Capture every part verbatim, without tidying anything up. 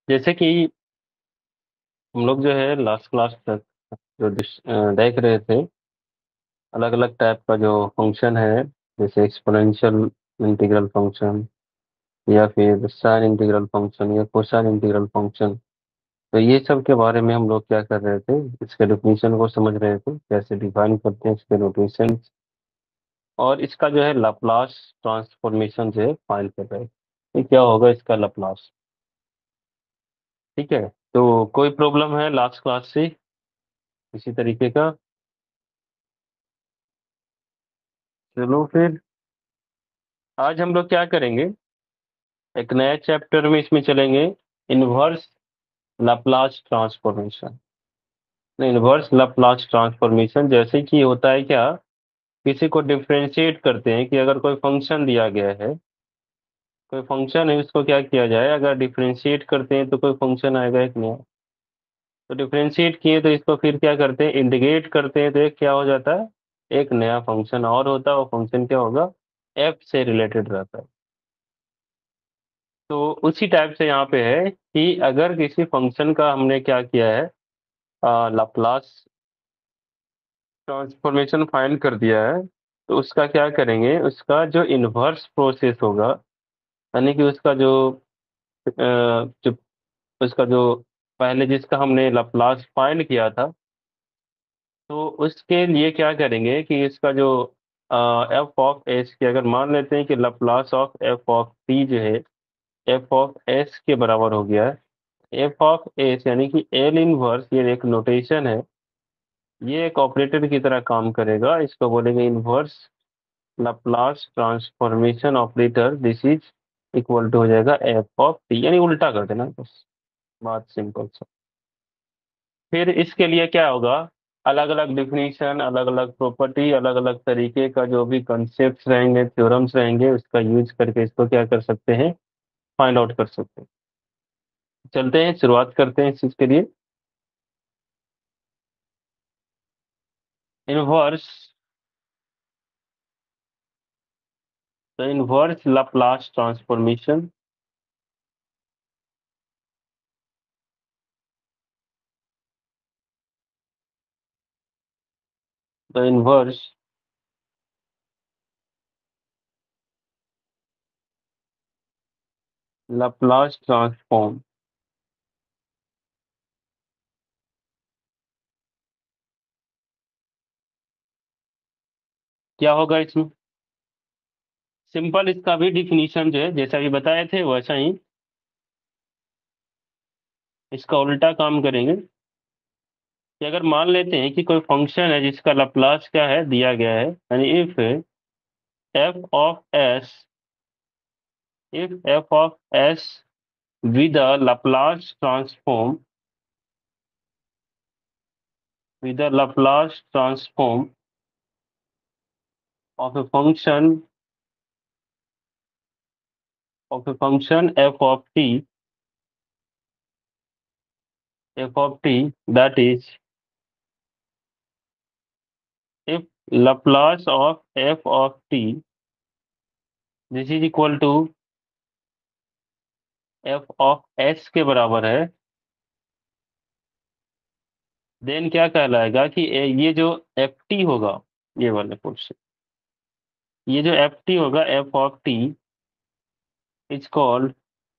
जैसे कि हम लोग जो है लास्ट क्लास तक जो डिस- अ, देख रहे थे, अलग अलग टाइप का जो फंक्शन है, जैसे एक्सपोनेंशियल इंटीग्रल फंक्शन या फिर साइन इंटीग्रल फंक्शन या कोसाइन इंटीग्रल फंक्शन। तो ये सब के बारे में हम लोग क्या कर रहे थे, इसके डेफिनेशन को समझ रहे थे, कैसे डिफाइन करते हैं इसके नोटेशन, और इसका जो है लाप्लास ट्रांसफॉर्मेशन जो है फाइंड कर रहे थे कि क्या होगा इसका लाप्लास। ठीक है। तो कोई प्रॉब्लम है लास्ट क्लास से इसी तरीके का? चलो फिर आज हम लोग क्या करेंगे, एक नया चैप्टर में इसमें चलेंगे, inverse Laplace transformation. Inverse Laplace transformation जैसे कि होता है क्या, किसी को डिफरेंशिएट करते हैं कि अगर कोई फंक्शन दिया गया है, कोई फंक्शन है, उसको क्या किया जाए, अगर डिफरेंशिएट करते हैं तो कोई फंक्शन आएगा एक नया। तो डिफरेंशिएट किए तो इसको फिर क्या करते हैं, इंटीग्रेट करते हैं, तो एक क्या हो जाता है, एक नया फंक्शन और होता है। वो फंक्शन क्या होगा, एफ से रिलेटेड रहता है। तो उसी टाइप से यहाँ पे है कि अगर किसी फंक्शन का हमने क्या किया है, लाप्लास ट्रांसफॉर्मेशन फाइंड कर दिया है, तो उसका क्या करेंगे, उसका जो इनवर्स प्रोसेस होगा, यानी कि उसका जो अ, जो उसका जो पहले जिसका हमने लाप्लास फाइंड किया था, तो उसके लिए क्या करेंगे कि इसका जो एफ ऑफ एस की अगर मान लेते हैं कि Laplace of F of T जो है एफ ऑफ एस के बराबर हो गया है। एफ ऑफ एस यानी कि एल इनवर्स, ये एक नोटेशन है, ये एक ऑपरेटर की तरह काम करेगा, इसको बोलेंगे inverse Laplace transformation operator. This is equal to हो जाएगा एफ ऑफ टी, यानी उल्टा कर देना बस, बात सिंपल सा। फिर इसके लिए क्या होगा, अलग अलग डिफिनीशन, अलग अलग प्रॉपर्टी, अलग अलग तरीके का जो भी कॉन्सेप्ट्स रहेंगे, थ्योरम्स रहेंगे, उसका यूज करके इसको क्या कर सकते हैं, फाइंड आउट कर सकते हैं। चलते हैं, शुरुआत करते हैं इस चीज के लिए। Inverse, the inverse Laplace transformation, the inverse Laplace transform. क्या होगा इसमें, सिंपल इसका भी डिफिनीशन जो है जैसा भी बताए थे वैसा ही, इसका उल्टा काम करेंगे। कि अगर मान लेते हैं कि कोई फंक्शन है जिसका लाप्लास क्या है दिया गया है, यानी if F of S, if F of S with a Laplace transform, with a Laplace transform of a function, of a function f of t, f of t, that is, if Laplace of f of t, this is equal to f of s के बराबर है, then क्या कहलाएगा कि ए- ये जो F T होगा, ये वाले पोर्शन, ये जो एफ टी होगा, F of T is called,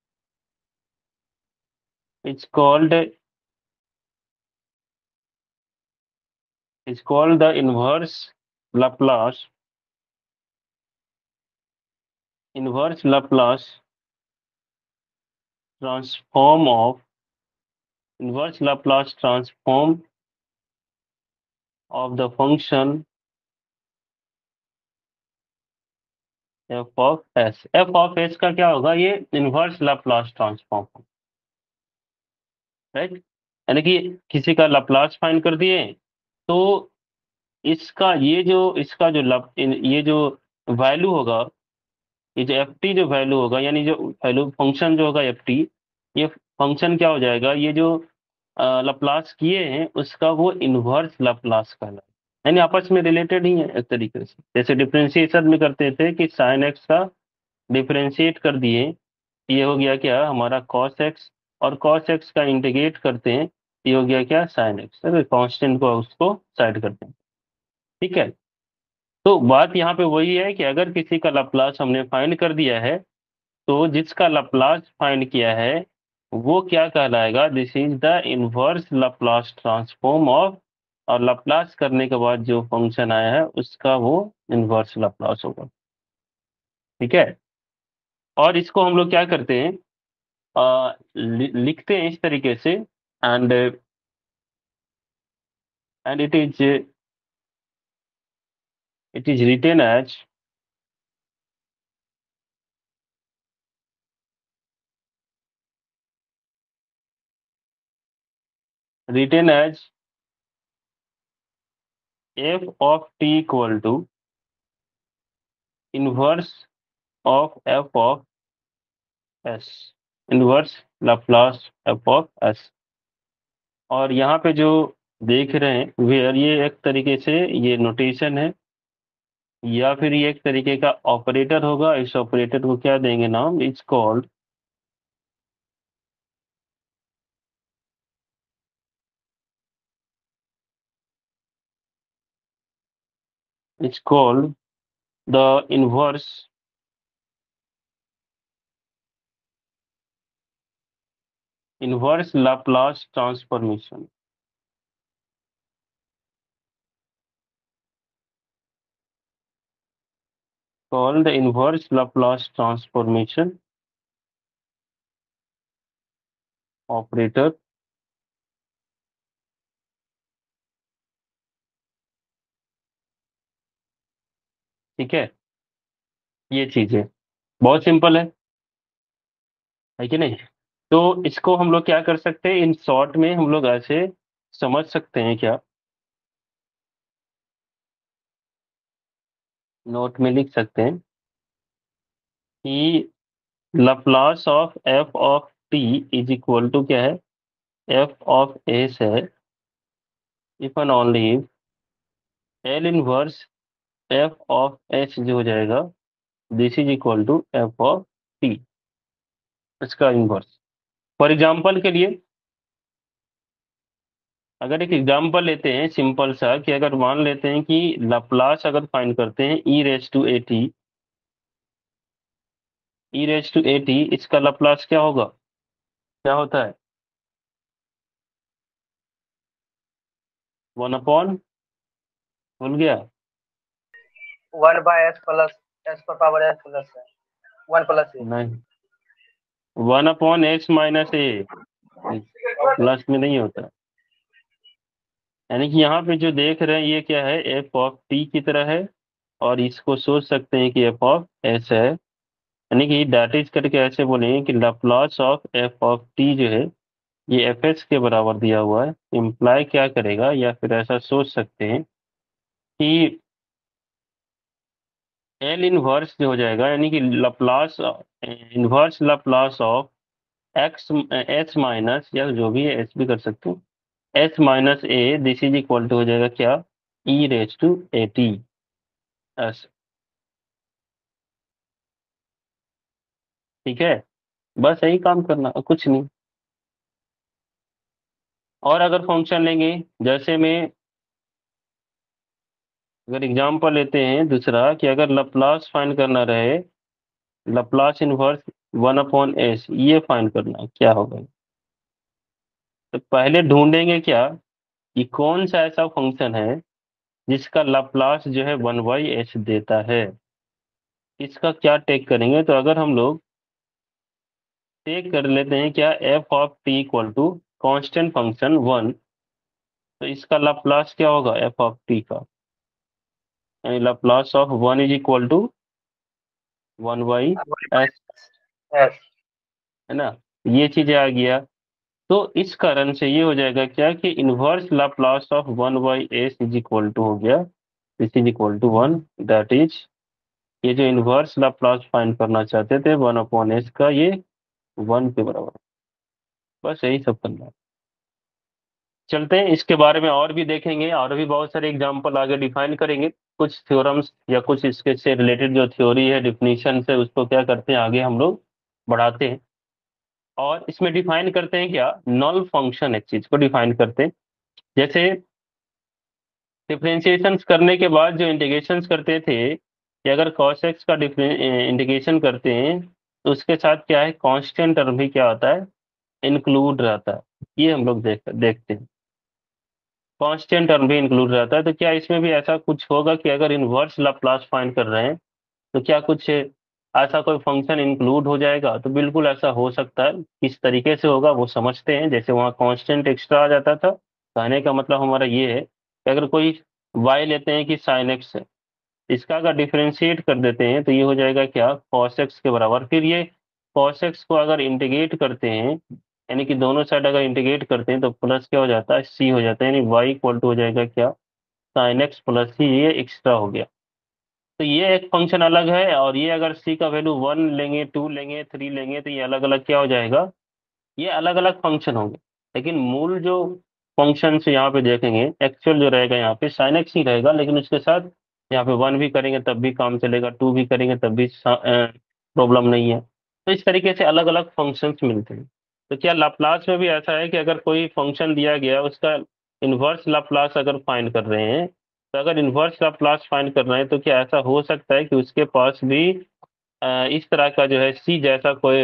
is called is called the inverse Laplace, inverse Laplace transform of, inverse Laplace transform of the function f of s। f of s का क्या होगा, ये inverse Laplace transform, right. यानी कि किसी का Laplace find कर दिए, तो इसका ये जो इसका जो लप इन- ये जो वैल्यू होगा, ये जो एफ टी जो वैल्यू होगा, यानी जो वैल्यू फंक्शन जो होगा एफ टी, ये फंक्शन क्या हो जाएगा, ये जो लाप्लास किए हैं उसका वो इनवर्स लाप्लास कहलाएगा। यानी आपस में रिलेटेड ही है एक तरीके से, जैसे डिफरेंशिएशन में करते थे कि साइन एक्स का डिफरेंशिएट कर दिए, ये हो गया क्या हमारा कॉस एक्स, और कॉस एक्स का इंटीग्रेट करते हैं, ये हो गया क्या, साइन एक्स। अगर कांस्टेंट को उसको साइड करते हैं, ठीक है। तो बात यहाँ पे वही है कि अगर किसी का लाप्लास हमने फाइंड कर दिया है, तो जिसका लाप्लास फाइंड किया है वो क्या कहलाएगा, this is the inverse Laplace transform of, और लाप्लास करने के बाद जो फंक्शन आया है उसका वो इनवर्स लाप्लास होगा, ठीक है। और इसको हम लोग क्या करते हैं, अ, लि, लिखते हैं इस तरीके से, and and it is it is written as, written as F of T equal to inverse of F of S, inverse Laplace F of S. और यहाँ पे जो देख रहे हैं वेयर, ये एक तरीके से ये नोटेशन है, या फिर ये एक तरीके का ऑपरेटर होगा। इस ऑपरेटर को क्या देंगे नाम, it's called, it's called the inverse, inverse Laplace transformation, called the inverse Laplace transformation operator, ठीक है। ये चीज है, बहुत सिंपल है है कि नहीं। तो इसको हम लोग क्या कर सकते हैं, इन शॉर्ट में हम लोग ऐसे समझ सकते हैं क्या, नोट में लिख सकते हैं कि Laplace of F of T is equal to क्या है, एफ ऑफ एस है, if and only L inverse F of H जो हो जाएगा, this is equal to F of T, इसका इनवर्स। फॉर एग्जाम्पल के लिए, अगर एक एग्जाम्पल लेते हैं सिंपल सा, कि अगर मान लेते हैं कि लाप्लास अगर फाइंड करते हैं E raise to A T, E raise to A T, इसका लाप्लास क्या होगा, क्या होता है, वन अपॉन, भूल गया, one by S plus S पर पावर एस प्लस है, वन प्लस ए, नहीं, one upon X minus A, plus में नहीं होता। यानी कि यहाँ पे जो देख रहे हैं ये क्या है, एफ ऑफ टी की तरह है, और इसको सोच सकते हैं कि एफ ऑफ एस है। यानी कि डेट इज करके ऐसे बोलेंगे कि Laplace of F of T जो है ये एफ एस के बराबर दिया हुआ है, इम्प्लाई क्या करेगा, या फिर ऐसा सोच सकते हैं कि एल इनवर्स जो हो जाएगा, यानी कि Laplace, inverse Laplace of X H minus, या जो भी है एच भी कर सकते हो, H minus A, this is equal to हो जाएगा क्या, ई raise to A T S, ठीक है। बस यही काम करना और कुछ नहीं। और अगर फंक्शन लेंगे, जैसे में अगर एग्जांपल लेते हैं दूसरा, कि अगर लप्लास फाइंड करना रहे, Laplace inverse one upon S, ये फाइंड करना, क्या होगा। तो पहले ढूंढेंगे क्या, कि कौन सा ऐसा फंक्शन है जिसका लप्लास जो है वन बाई एस देता है। इसका क्या टेक करेंगे, तो अगर हम लोग टेक कर लेते हैं क्या, F of T equal to constant function one, तो इसका लाप्लास क्या होगा एफ ऑफ टी का, यानी Laplace of one is equal to one by S, S. है ना। ये चीजें आ गया, तो इस कारण से ये हो जाएगा क्या, कि inverse Laplace of one by S is equal to हो गया, this is equal to one, that is, ये जो इनवर्स लाप्लास फाइंड करना चाहते थे वन अपॉन एस का, ये वन के बराबर। बस यही सब करना है। चलते हैं इसके बारे में और भी देखेंगे, और भी बहुत सारे एग्जाम्पल आगे डिफाइन करेंगे, कुछ थ्योरम्स या कुछ इसके से रिलेटेड जो थ्योरी है, डिफिनीशन से, उसको क्या करते हैं आगे हम लोग बढ़ाते हैं। और इसमें डिफाइन करते हैं क्या, नल फंक्शन एक चीज को डिफाइन करते हैं। जैसे डिफरेंशिएशन करने के बाद जो इंटीग्रेशन करते थे, कि अगर cos x का इंटीग्रेशन करते हैं तो उसके साथ क्या है, कांस्टेंट टर्म भी क्या होता है, इंक्लूड रहता है। ये हम लोग देख देखते हैं, कांस्टेंट टर्म भी इंक्लूड रहता है। तो क्या इसमें भी ऐसा कुछ होगा कि अगर इनवर्स लाप्लास फाइंड कर रहे हैं तो क्या कुछ ऐसा कोई फंक्शन इंक्लूड हो जाएगा? तो बिल्कुल ऐसा हो सकता है। किस तरीके से होगा वो समझते हैं। जैसे वहाँ कांस्टेंट एक्स्ट्रा आ जाता था, कहने का मतलब हमारा ये है कि अगर कोई y लेते हैं कि साइन एक्स है, इसका अगर डिफरेंशिएट कर देते हैं तो ये हो जाएगा क्या, cos x के बराबर। फिर ये cos x को अगर इंटीग्रेट करते हैं, यानी कि दोनों साइड अगर इंटीग्रेट करते हैं तो प्लस क्या हो जाता है, c हो जाता है, यानी y इक्वल टू हो जाएगा क्या, साइन एक्स प्लस ही, ये एक्स्ट्रा हो गया। तो ये एक फंक्शन अलग है, और ये अगर c का वैल्यू वन लेंगे, टू लेंगे, थ्री लेंगे, तो ये अलग अलग क्या हो जाएगा, ये अलग अलग फंक्शन होंगे। लेकिन मूल जो फंक्शन से यहाँ पे देखेंगे, एक्चुअल जो रहेगा यहाँ पे साइन एक्स ही रहेगा, लेकिन उसके साथ यहाँ पे वन भी करेंगे तब भी काम चलेगा, टू भी करेंगे तब भी प्रॉब्लम नहीं है। तो इस तरीके से अलग अलग फंक्शंस मिलते हैं। तो क्या लाप्लास में भी ऐसा है कि अगर कोई फंक्शन दिया गया, उसका इनवर्स लाप्लास अगर फाइंड कर रहे हैं, तो अगर इनवर्स लाप्लास फाइंड कर रहे हैं तो क्या ऐसा हो सकता है कि उसके पास भी अ, इस तरह का जो है सी जैसा कोई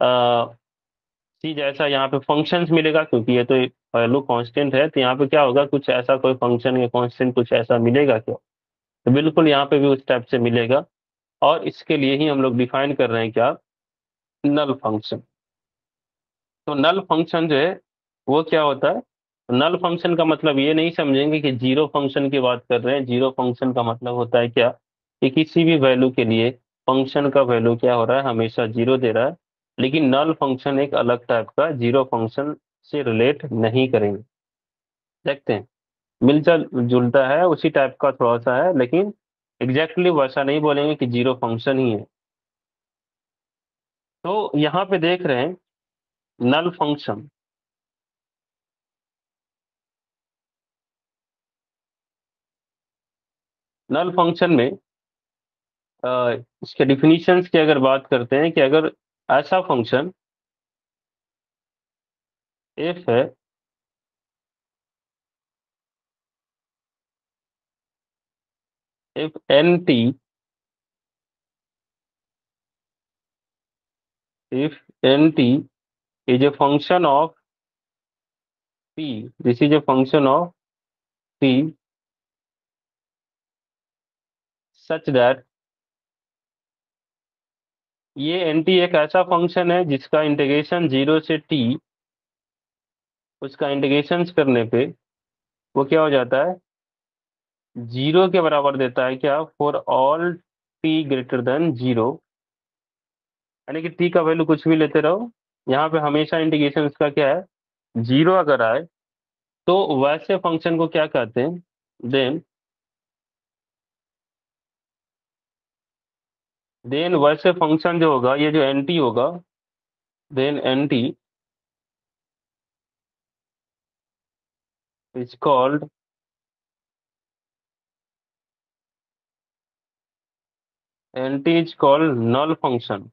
सी जैसा यहाँ पे फंक्शंस मिलेगा, क्योंकि ये तो वैल्यू कांस्टेंट है, तो यहाँ पे क्या होगा, कुछ ऐसा कोई फंक्शन या कांस्टेंट कुछ ऐसा मिलेगा क्या? तो बिल्कुल यहाँ पे भी उस टाइप से मिलेगा। और इसके लिए ही हम लोग डिफाइन कर रहे हैं क्या, नल फंक्शन। तो नल फंक्शन जो है वो क्या होता है, नल फंक्शन का मतलब ये नहीं समझेंगे कि जीरो फंक्शन की बात कर रहे हैं। जीरो फंक्शन का मतलब होता है क्या, कि किसी भी वैल्यू के लिए फंक्शन का वैल्यू क्या हो रहा है, हमेशा जीरो दे रहा है। लेकिन नल फंक्शन एक अलग टाइप का, जीरो फंक्शन से रिलेट नहीं करेंगे। देखते हैं, मिलता जुलता है, उसी टाइप का थोड़ा सा है, लेकिन एग्जैक्टली वैसा नहीं बोलेंगे कि जीरो फंक्शन ही है। तो यहाँ पे देख रहे हैं नल फंक्शन। नल फंक्शन में अ, इसके डिफिनीशंस की अगर बात करते हैं, कि अगर ऐसा फंक्शन एफ है, if N T, if N T is a function of P, this is a function of P such that, ये एन टी एक ऐसा फंक्शन है जिसका इंटीग्रेशन जीरो से टी, उसका इंटीग्रेशन करने पे वो क्या हो जाता है, जीरो के बराबर देता है क्या, for all T greater than zero. यानी कि टी का वैल्यू कुछ भी लेते रहो, यहाँ पे हमेशा इंटीग्रेशन इसका क्या है, जीरो अगर आए तो वैसे फंक्शन को क्या कहते हैं, देन देन वैसे फंक्शन जो होगा, ये जो एन टी होगा, then N T is called, N T is called null function.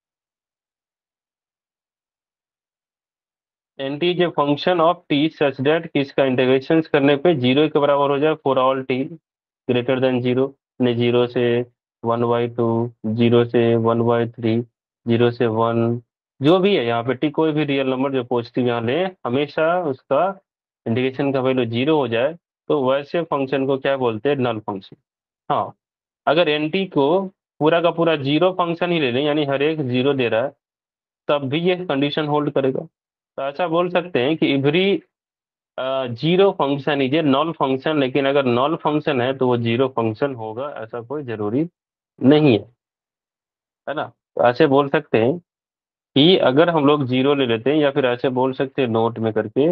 N T is a function of T such that कि इसका इंटीग्रेशन करने पे जीरो के बराबर हो जाए for all T greater than zero. ने जीरो से वन बाई टू, जीरो से वन बाई थ्री, जीरो से वन, जो भी है यहाँ पे टी, कोई भी रियल नंबर जो पॉजिटिव यहाँ ले, हमेशा उसका इंटीग्रेशन का वैल्यू जीरो हो जाए, तो वैसे फंक्शन को क्या बोलते हैं, नल फंक्शन। हाँ, अगर एन टी को पूरा का पूरा जीरो फंक्शन ही ले लें, यानी हर एक जीरो दे रहा है, तब भी ये कंडीशन होल्ड करेगा। तो ऐसा बोल सकते हैं कि every zero function is a non function, लेकिन अगर नॉन फंक्शन है तो वो जीरो फंक्शन होगा, ऐसा कोई जरूरी नहीं है। है ना? तो ऐसे बोल सकते हैं कि अगर हम लोग जीरो ले लेते हैं, या फिर ऐसे बोल सकते हैं नोट में करके,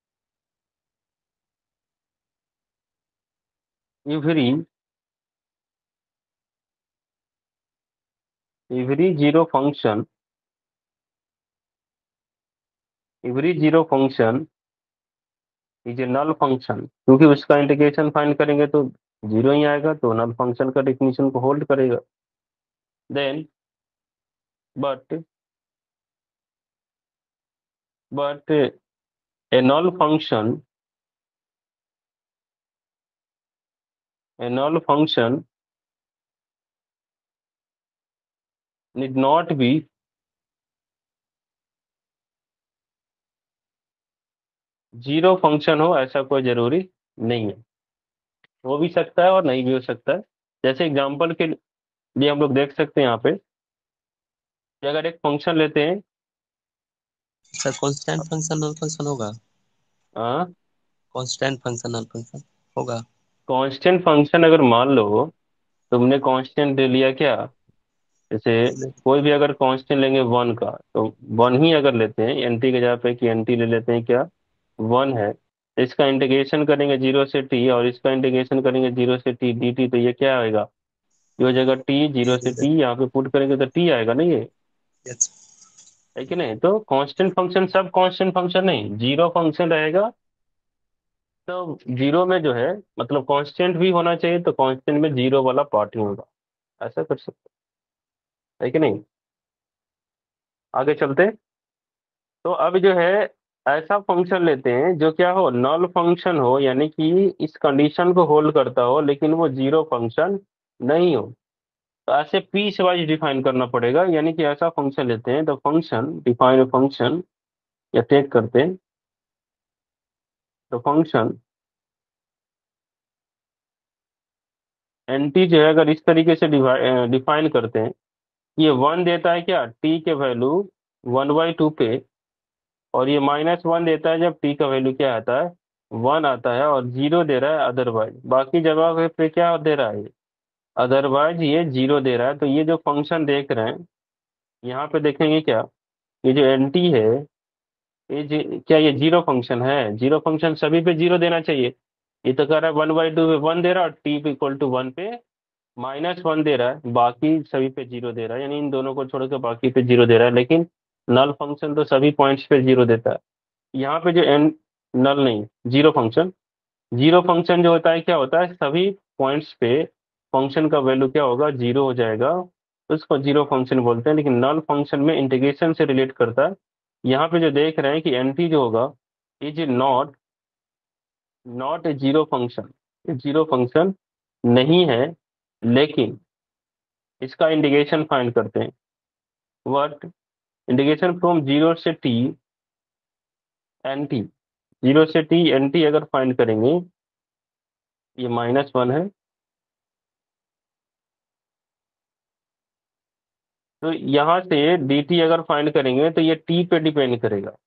every every zero function, every zero function is a null function, क्योंकि उसका इंटीग्रेशन फाइंड करेंगे तो जीरो ही आएगा, तो नल फंक्शन का डिफिनीशन को होल्ड करेगा। Then but but a null function a null function need not be zero function हो, ऐसा कोई जरूरी नहीं है। हो भी सकता है और नहीं भी हो सकता है। जैसे एग्जांपल के लिए हम लोग देख सकते हैं यहाँ पे कि अगर एक फंक्शन लेते हैं। Sir constant function null function होगा? कांस्टेंट फंक्शन नल फंक्शन होगा? कांस्टेंट फंक्शन अगर मान लो तुमने कांस्टेंट ले लिया क्या, जैसे कोई भी अगर कांस्टेंट लेंगे वन का, तो वन ही अगर लेते हैं एन टी के जगह पे, कि एन टी ले लेते हैं क्या, वन है। इसका इंटीग्रेशन करेंगे जीरो से टी, और इसका इंटीग्रेशन करेंगे जीरो से टी डी टी, तो ये क्या आएगा, ये हो जाएगा टी, जीरो से टी यहाँ पे पुट करेंगे तो टी आएगा ना ये, यस। है कि नहीं। तो कांस्टेंट फंक्शन सब कांस्टेंट फंक्शन नहीं, जीरो फंक्शन रहेगा। तो जीरो में जो है मतलब कांस्टेंट भी होना चाहिए, तो कांस्टेंट में जीरो वाला पार्ट ही होगा। ऐसा कर सकते हैं, है कि नहीं। आगे चलते। तो अब जो है ऐसा फंक्शन लेते हैं जो क्या हो, नल फंक्शन हो, यानी कि इस कंडीशन को होल्ड करता हो लेकिन वो जीरो फंक्शन नहीं हो। तो ऐसे पीस वाइज डिफाइन करना पड़ेगा, यानी कि ऐसा फंक्शन लेते हैं, तो फंक्शन डिफाइन फंक्शन या टेक करते हैं, तो फंक्शन एंटी जो है अगर इस तरीके से डिफाइन करते हैं, ये वन देता है क्या, टी के वैल्यू वन बाई टू पे, और ये माइनस वन देता है जब टी का वैल्यू क्या आता है, वन आता है, और जीरो दे रहा है अदरवाइज, बाकी जगह पे क्या दे रहा है, अदरवाइज ये जीरो दे रहा है। तो ये जो फंक्शन देख रहे हैं यहाँ पे देखेंगे क्या, ये जो एंटी है, ये जी, क्या ये जीरो फंक्शन है, जीरो फंक्शन सभी पे जीरो देना चाहिए। ये तो कह रहा है वन बाई टू पे वन दे रहा है, और टी इक्वल टू वन पे माइनस वन दे रहा है, बाकी सभी पे जीरो दे रहा है, यानी इन दोनों को छोड़ के बाकी पे जीरो दे रहा है। लेकिन नल फंक्शन तो सभी पॉइंट्स पे जीरो देता है। यहाँ पे जो एन नल नहीं, जीरो फंक्शन, जीरो फंक्शन जो होता है क्या होता है, सभी पॉइंट्स पे फंक्शन का वैल्यू क्या होगा, जीरो हो जाएगा, तो उसको जीरो फंक्शन बोलते हैं। लेकिन नल फंक्शन में इंटीग्रेशन से रिलेट करता है। यहाँ पे जो देख रहे हैं कि एंटी जो होगा, is not not a zero function, zero function नहीं है। लेकिन इसका इंटीग्रेशन फाइंड करते हैं, व्हाट, इंटीग्रेशन फ्रॉम जीरो से टी एन टी, जीरो से टी एन टी अगर फाइंड करेंगे, ये माइनस वन है, तो यहाँ से डी टी अगर फाइंड करेंगे तो ये टी पे डिपेंड करेगा,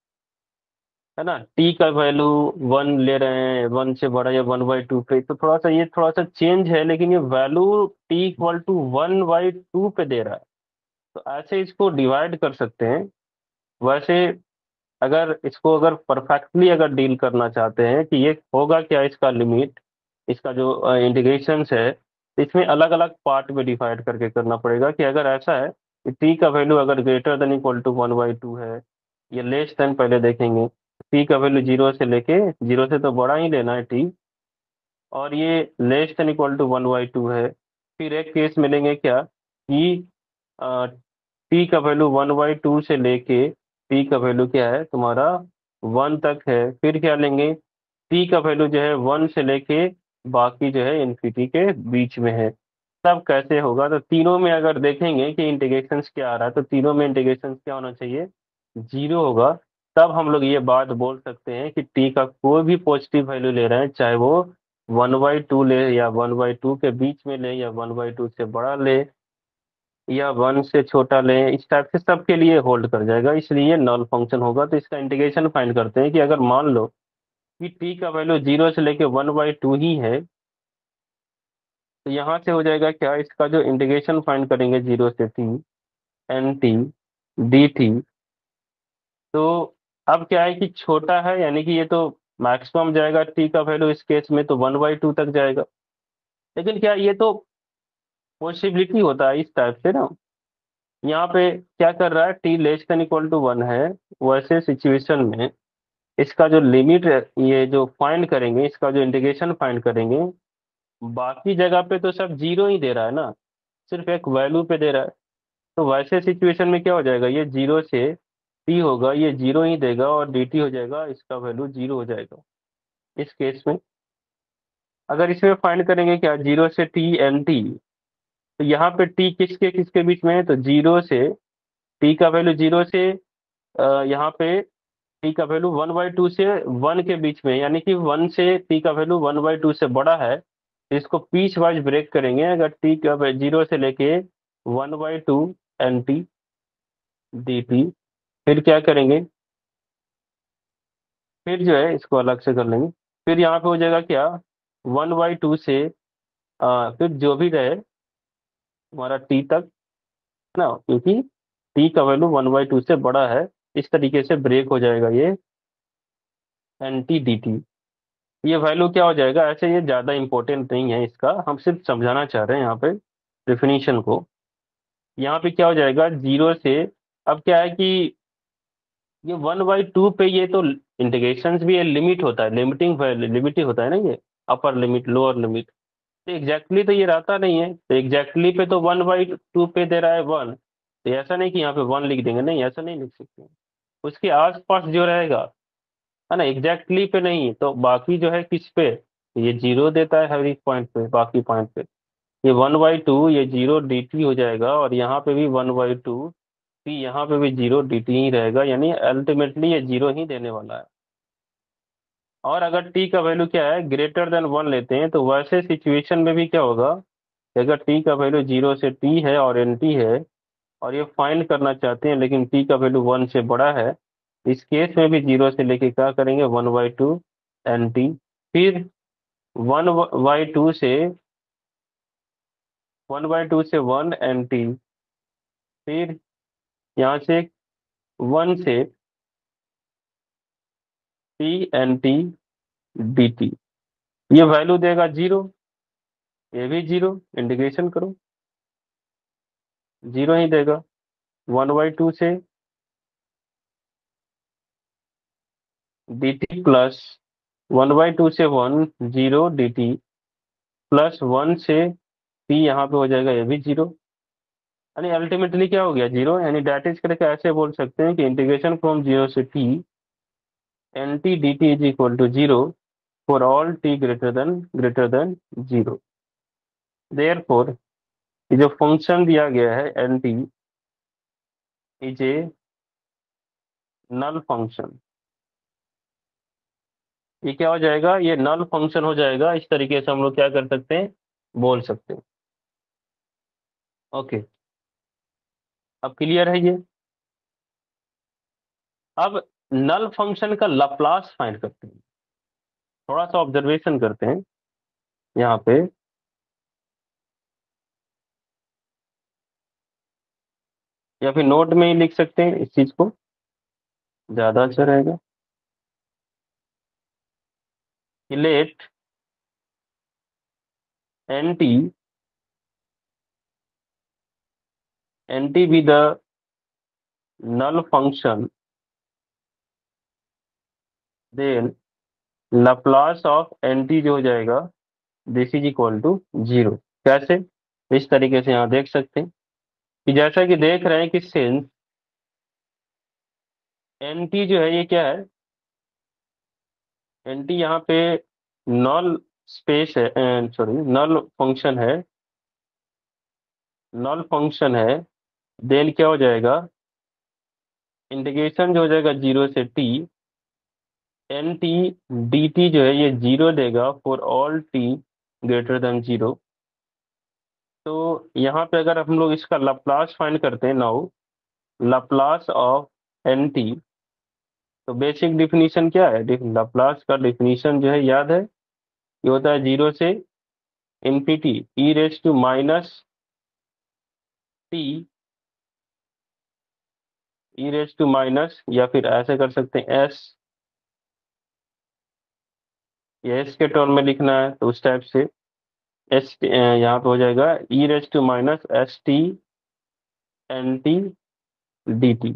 है ना। टी का वैल्यू वन ले रहे हैं, वन से बड़ा या वन बाई टू पे, तो थोड़ा सा ये थोड़ा सा चेंज है, लेकिन ये value T equal to one by two पे दे रहा है। तो ऐसे इसको डिवाइड कर सकते हैं। वैसे अगर इसको अगर परफेक्टली अगर डील करना चाहते हैं कि ये होगा क्या, इसका लिमिट, इसका जो इंटीग्रेशन है, तो इसमें अलग अलग पार्ट में डिवाइड करके करना पड़ेगा। कि अगर ऐसा है कि टी का वैल्यू अगर greater than equal to one by two है, ये लेस देन पहले देखेंगे, टी का वैल्यू जीरो से लेके, जीरो से तो बड़ा ही लेना है टी, और ये less than equal to one by two है। फिर एक केस मिलेंगे क्या कि टी का वैल्यू वन बाई टू से लेके टी का वैल्यू क्या है तुम्हारा, वन तक है। फिर क्या लेंगे, टी का वैल्यू जो है वन से लेके बाकी जो है इन्फिनिटी के बीच में है। तब कैसे होगा, तो तीनों में अगर देखेंगे कि इंटीग्रेशन क्या आ रहा है, तो तीनों में इंटीग्रेशन क्या होना चाहिए, जीरो होगा। तब हम लोग ये बात बोल सकते हैं कि टी का कोई भी पॉजिटिव वैल्यू ले रहे हैं, चाहे वो वन बाई टू ले, या वन बाई टू के बीच में ले, या वन बाई टू से बड़ा ले, या वन से छोटा लें, इस टाइप से सबके लिए होल्ड कर जाएगा, इसलिए नल फंक्शन होगा। तो इसका इंटीग्रेशन फाइंड करते हैं कि अगर मान लो कि टी का वैल्यू जीरो से लेके वन बाई टू ही है, तो यहाँ से हो जाएगा क्या, इसका जो इंटीग्रेशन फाइंड करेंगे जीरो से T N T D T, तो अब क्या है कि छोटा है, यानी कि ये तो मैक्सिमम जाएगा टी का वैल्यू इस केस में, तो वन बाई टू तक जाएगा। लेकिन क्या ये तो पॉसिबिलिटी होता है इस टाइप से ना, यहाँ पे क्या कर रहा है, T less than equal to one है, वैसे सिचुएशन में इसका जो लिमिट, ये जो फाइंड करेंगे, इसका जो इंटीग्रेशन फाइंड करेंगे, बाकी जगह पे तो सब जीरो ही दे रहा है ना, सिर्फ एक वैल्यू पे दे रहा है। तो वैसे सिचुएशन में क्या हो जाएगा, ये जीरो से टी होगा ये जीरो ही देगा और डी टी हो जाएगा, इसका वैल्यू जीरो हो जाएगा इस केस में। अगर इसमें फाइंड करेंगे क्या, जीरो से टी एन टी, तो यहाँ पे टी किसके किसके बीच में है, तो जीरो से टी का वैल्यू जीरो से अ, यहाँ पे टी का वैल्यू वन बाई टू से वन के बीच में, यानी कि वन से टी का वैल्यू वन बाई टू से बड़ा है, तो इसको पीस वाइज ब्रेक करेंगे। अगर टी का जीरो से लेके one by two N T D T, फिर क्या करेंगे, फिर जो है इसको अलग से कर लेंगे। फिर यहाँ पे हो जाएगा क्या, वन बाई टू से आ, फिर जो भी रहे हमारा टी तक, है ना, क्योंकि टी का वैल्यू वन बाई टू से बड़ा है, इस तरीके से ब्रेक हो जाएगा ये एन टी डी टी। ये वैल्यू क्या हो जाएगा, ऐसे ये ज्यादा इंपॉर्टेंट नहीं है इसका, हम सिर्फ समझाना चाह रहे हैं यहाँ पे डेफिनेशन को। यहाँ पे क्या हो जाएगा जीरो से, अब क्या है कि ये वन बाई टू पे ये तो इंटीग्रेशन भी ये लिमिट होता है, लिमिटिंग लिमिट ही होता है ना ये, अपर लिमिट लोअर लिमिट। तो एग्जैक्टली तो ये रहता नहीं है, तो एग्जैक्टली पे तो वन बाई टू पे दे रहा है वन, तो ऐसा नहीं कि यहाँ पे वन लिख देंगे, नहीं ऐसा नहीं लिख सकते। उसके आसपास जो रहेगा, है ना, एग्जैक्टली पे नहीं, तो बाकी जो है किस पे, ये जीरो देता है हर एक पॉइंट पे, बाकी पॉइंट पे ये वन बाई टू ये जीरो डी टी हो जाएगा, और यहाँ पे भी वन बाई टू टी, यहाँ पे भी जीरो डी टी ही रहेगा, यानी अल्टीमेटली ये जीरो ही देने वाला है। और अगर टी का वैल्यू क्या है, ग्रेटर देन वन लेते हैं, तो वैसे सिचुएशन में भी क्या होगा कि अगर टी का वैल्यू जीरो से टी है और एन टी है, और ये फाइंड करना चाहते हैं लेकिन टी का वैल्यू वन से बड़ा है, इस केस में भी जीरो से लेके क्या करेंगे, one by two N T, फिर वन बाई टू से वन बाई टू से वन एन टी, फिर यहाँ से वन से T N T D T, ये वैल्यू देगा जीरो, ये भी जीरो, इंटीग्रेशन करो जीरो ही देगा। वन बाई टू से D T plus one by two से one zero D T, plus one से टी, यहाँ पे हो जाएगा ये भी जीरो, यानी अल्टीमेटली क्या हो गया, जीरो। यानी डेट इज करके ऐसे बोल सकते हैं कि इंटीग्रेशन फ्रॉम जीरो से T N T D T is equal to zero for all T greater than greater than zero. Therefore ये जो फंक्शन दिया गया है N T is a null function, ये क्या हो जाएगा, ये नल फंक्शन हो जाएगा। इस तरीके से हम लोग क्या कर सकते हैं, बोल सकते हैं। ओके, अब क्लियर है ये। अब नल फंक्शन का लाप्लास फाइंड करते हैं, थोड़ा सा ऑब्जर्वेशन करते हैं यहाँ पे। या फिर नोट में ही लिख सकते हैं इस चीज को, ज्यादा अच्छा रहेगा। Let n t N t be the null function, then Laplace of n t जो हो जाएगा this is equal to zero. कैसे, इस तरीके से यहाँ देख सकते हैं कि जैसा कि देख रहे हैं कि सिंस एन टी जो है ये क्या है, एन टी यहाँ पे नल स्पेस है, सॉरी नल फंक्शन है, नल फंक्शन है, देन क्या हो जाएगा, इंटीग्रेशन जो हो जाएगा जीरो से T N T D t जो है ये जीरो देगा for all T greater than zero. तो यहाँ पे अगर हम लोग इसका लाप्लास फाइंड करते हैं now, Laplace of n t, तो बेसिक डिफिनीशन क्या है, लाप्लास का डिफिनीशन जो है याद है, ये होता है जीरो से infinity e raise to minus t, e raise to minus, या फिर ऐसे कर सकते हैं एस, या एस के टर्म में लिखना है तो उस टाइप से एस यहाँ पे हो जाएगा e raise to minus s t N T D t,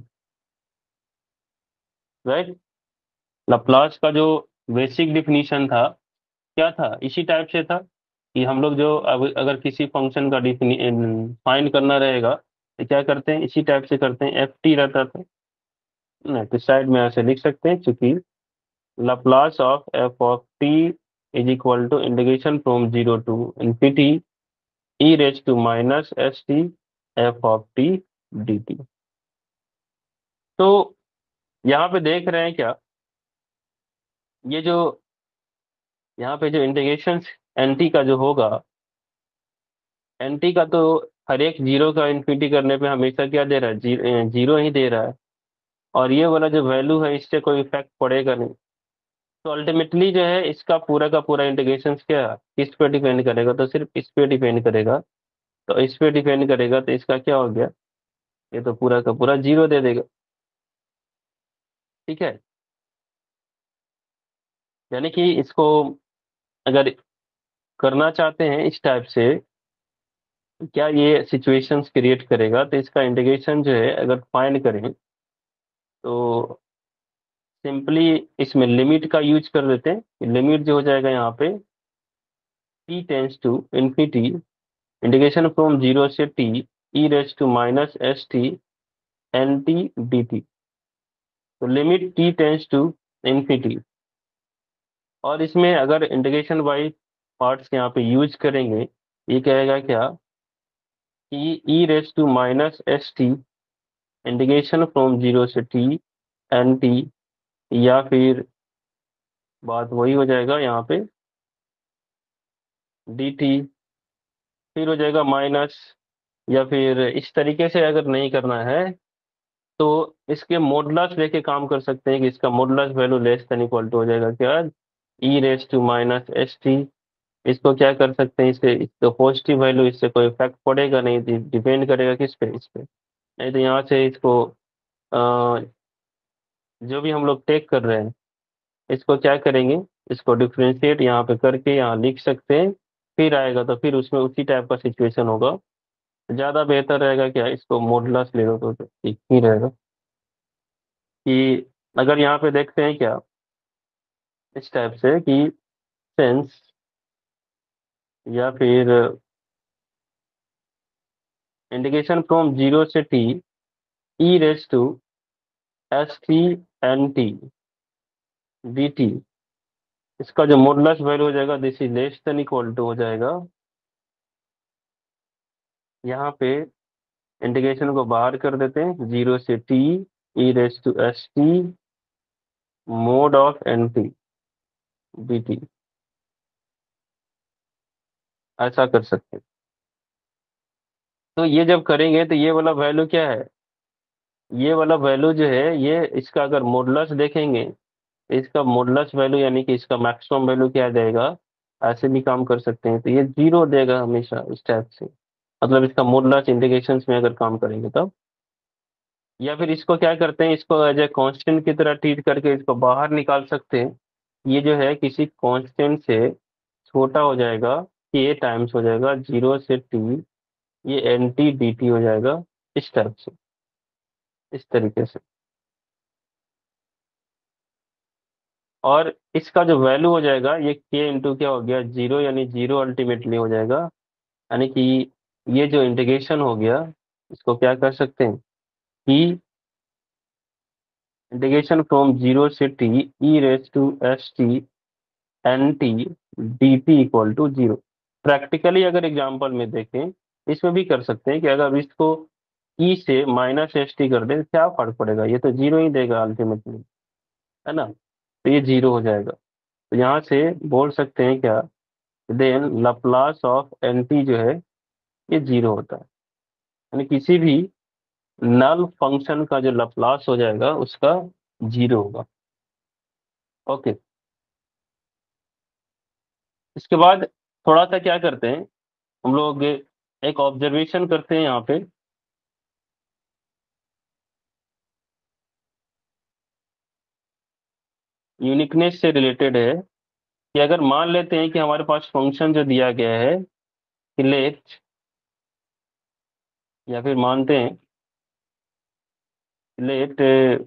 right. Laplace का जो बेसिक डिफिनीशन था क्या था, इसी टाइप से था कि हम लोग जो अब अगर किसी फंक्शन का फाइंड करना रहेगा तो क्या करते हैं, इसी टाइप से करते हैं। एफ टी रहता था, नहीं तो साइड में ऐसे लिख सकते हैं, चूंकि Laplace of F of T is equal to integration from zero to infinity e raise to minus s t f of t D T. तो यहाँ पे देख रहे हैं क्या, ये जो यहाँ पे जो इंटीग्रेशन एन टी का जो होगा, एन टी का तो हर एक जीरो का इन्फिनिटी करने पे हमेशा क्या दे रहा है, जी, जीरो ही दे रहा है। और ये वाला जो वैल्यू है इससे कोई इफेक्ट पड़ेगा नहीं। तो अल्टीमेटली जो है इसका पूरा का पूरा इंटीग्रेशन क्या किस पे डिपेंड करेगा, तो सिर्फ इस पे डिपेंड करेगा। तो इस पे डिपेंड करेगा तो इसका क्या हो गया, ये तो पूरा का पूरा जीरो दे देगा। ठीक है, यानी कि इसको अगर करना चाहते हैं इस टाइप से, क्या ये सिचुएशंस क्रिएट करेगा, तो इसका इंटीग्रेशन जो है अगर फाइंड करें तो सिंपली इसमें लिमिट का यूज कर देते हैं। लिमिट जो हो जाएगा यहाँ पे t tends to infinity integration from zero से t e raise to minus s t N T D T. तो limit t tends to infinity, और इसमें अगर इंटीग्रेशन बाई पार्ट्स यहाँ पे यूज करेंगे, ये कहेगा क्या कि e raise to minus s t integration from zero से t एन टी, या फिर बात वही हो जाएगा यहाँ पे डी टी, फिर हो जाएगा माइनस। या फिर इस तरीके से अगर नहीं करना है तो इसके मॉडुलस लेके काम कर सकते हैं कि इसका modulus value less than equal to हो जाएगा क्या, ई raise to minus s t. इसको क्या कर सकते हैं, इसके इसको पॉजिटिव वैल्यू, इससे कोई इफेक्ट पड़ेगा नहीं, डिपेंड करेगा किस पे, इस पे। नहीं तो यहाँ से इसको अ, जो भी हम लोग टेक कर रहे हैं इसको क्या करेंगे, इसको डिफ्रेंशिएट यहाँ पे करके यहाँ लिख सकते हैं। फिर आएगा तो फिर उसमें उसी टाइप का सिचुएशन होगा। ज्यादा बेहतर रहेगा क्या, इसको मॉडुलस ले लो तो तो ठीक ही रहेगा। कि अगर यहाँ पे देखते हैं क्या इस टाइप से कि सेंस, या फिर इंटीग्रेशन फ्रॉम जीरो से t E raise to s t N T D t, इसका जो मॉडुलस वैल्यू हो जाएगा this is less than equal to हो जाएगा, यहाँ पे इंटीग्रेशन को बाहर कर देते हैं, जीरो से t E raise to s t mod of n T D t, ऐसा कर सकते हैं। तो ये जब करेंगे तो ये वाला वैल्यू क्या है, ये वाला वैल्यू जो है ये इसका अगर मॉडुलस देखेंगे तो इसका मॉडुलस वैल्यू यानी कि इसका मैक्सिमम वैल्यू क्या देगा, ऐसे भी काम कर सकते हैं। तो ये जीरो देगा हमेशा इस टाइप से, मतलब इसका मॉडुलस इंटीग्रेशन में अगर काम करेंगे तब। या फिर इसको क्या करते हैं, इसको एज ए कांस्टेंट की तरह ट्रीट करके इसको बाहर निकाल सकते हैं। ये जो है किसी कांस्टेंट से छोटा हो जाएगा, के टाइम्स हो जाएगा जीरो से टी, ये एन टी डी टी हो जाएगा इस टाइप से, इस तरीके से। और इसका जो वैल्यू हो जाएगा ये के इंटू क्या हो गया, जीरो, यानी जीरो अल्टीमेटली हो जाएगा। यानी कि ये जो इंटीग्रेशन हो गया इसको क्या कर सकते हैं कि इंटीग्रेशन फ्रॉम जीरो से t E raise to s t N T D t equal to zero. Practically अगर एग्जाम्पल में देखें इसमें भी कर सकते हैं कि अगर इसको ई से माइनस एस टी कर दें क्या फर्क पड़ेगा, ये तो जीरो ही देगा अल्टीमेटली, है ना। तो ये जीरो हो जाएगा। तो यहाँ से बोल सकते हैं क्या, then Laplace of n t जो है ये जीरो होता है। यानी किसी भी नल फंक्शन का जो लप्लास हो जाएगा उसका जीरो होगा। ओके, इसके बाद थोड़ा सा क्या करते हैं हम लोग, एक ऑब्जर्वेशन करते हैं यहाँ पे। यूनिकनेस से रिलेटेड है कि अगर मान लेते हैं कि हमारे पास फंक्शन जो दिया गया है लेट, या फिर मानते हैं let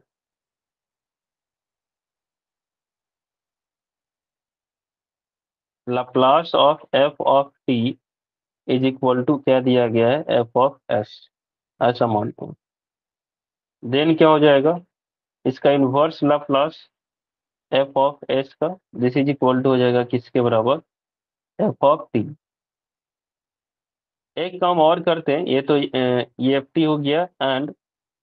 Laplace of F of T is equal to क्या दिया गया है, एफ ऑफ एस, ऐसा मानते हैं। देन क्या हो जाएगा, इसका inverse Laplace F of s का, दिस इज इक्वल टू हो जाएगा किसके बराबर, एफ ऑफ टी। एक काम और करते हैं, ये तो ये एफ टी हो गया, एंड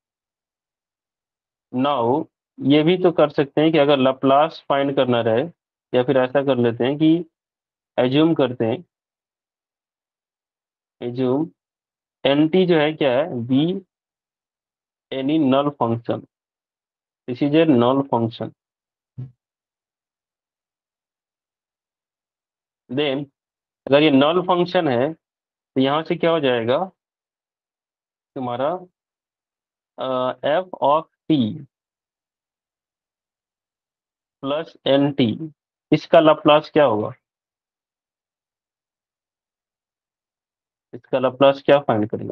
नाउ ये भी तो कर सकते हैं कि अगर लाप्लास फाइंड करना रहे, या फिर ऐसा कर लेते हैं कि एज्यूम करते हैं, एज्यूम एन टी जो है क्या है, be any null function, this is a null function. Then अगर ये नल फंक्शन है तो यहाँ से क्या हो जाएगा तुम्हारा, f of t plus n t, इसका लाप्लास क्या होगा, इसका लाप्लास क्या फाइंड करेंगे।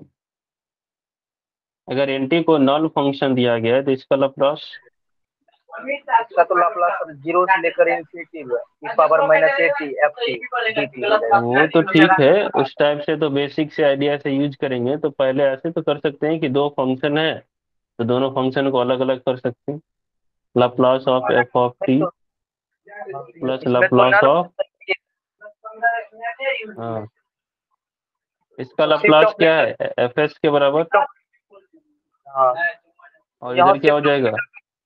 अगर एन टी को नल फंक्शन दिया गया है तो इसका लाप्लास, इसका तो लाप्लास सर जीरो से लेकर infinity e power minus a t f t D t वो तो ठीक है, उस टाइप से तो बेसिक से आइडिया से यूज करेंगे, तो पहले ऐसे तो कर सकते हैं कि दो फंक्शन है तो दोनों फंक्शन को अलग अलग कर सकते हैं, Laplace of F of t plus इसमें तो लाप्लास नल ऑफ, हाँ इसका शिफ्ट लाप्लास ऑफ क्या लेकर, है, एफ एस के बराबर, हाँ और यहाँ इधर क्या हो शिफ्ट जाएगा,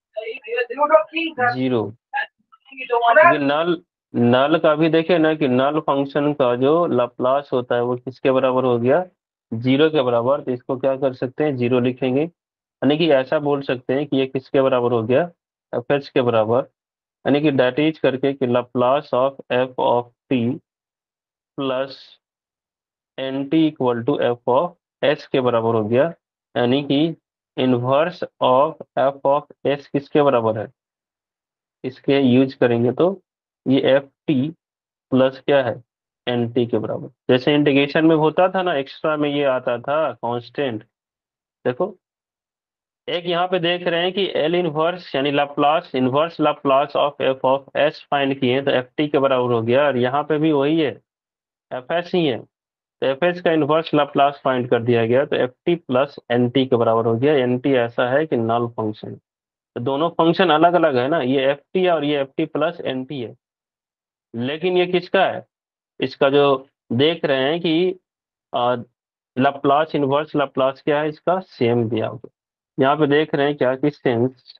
जीरो। क्योंकि नल नल का भी देखे ना कि नल फंक्शन का जो लाप्लास होता है वो किसके बराबर हो गया, जीरो के बराबर, तो इसको क्या कर सकते हैं, जीरो लिखेंगे, यानी कि ऐसा बोल सकते हैं कि ये किसके बराबर हो गया, एफ एच के बराबर, यानी कि डेट इज करके कि Laplace of F of t plus n t equal to F of s के बराबर हो गया, यानी कि inverse of F of s किसके बराबर है, इसके यूज करेंगे तो ये एफ टी प्लस क्या है, एन टी के बराबर। जैसे इंटीग्रेशन में होता था ना, एक्स्ट्रा में ये आता था कांस्टेंट, देखो एक यहाँ पे देख रहे हैं कि एल इनवर्स यानी Laplace, inverse Laplace of F of s find किए तो एफ टी के बराबर हो गया, और यहाँ पे भी वही है, एफ एस ही है, तो एफ एस का इनवर्स लाप्लास फाइंड कर दिया गया, तो f t plus n t के बराबर हो गया। एन टी ऐसा है कि नल फंक्शन, तो दोनों फंक्शन अलग अलग है ना, ये एफ टी है और ये f t plus n t है, लेकिन ये किसका है, इसका जो देख रहे हैं कि लाप्लास, इनवर्स लाप्लास क्या है इसका, सेम दिया होगा। यहाँ पे देख रहे हैं क्या कि सिंस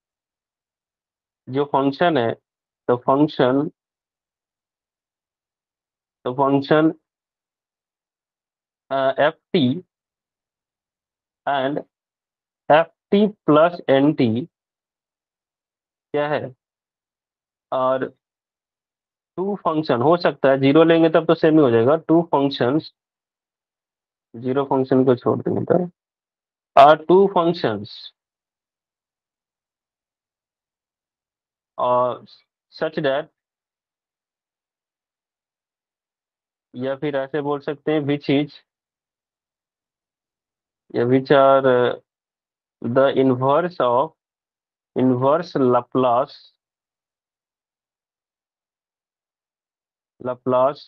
जो फंक्शन है, तो फंक्शन तो function f t and f t plus n t क्या है, और टू फंक्शन हो सकता है, जीरो लेंगे तब तो सेम ही हो जाएगा, टू फंक्शंस, जीरो फंक्शन को छोड़ देंगे तो, आर टू फंक्शंस और सच दैट, या फिर ऐसे बोल सकते हैं विच इज, या which are the inverse of, inverse Laplace, Laplace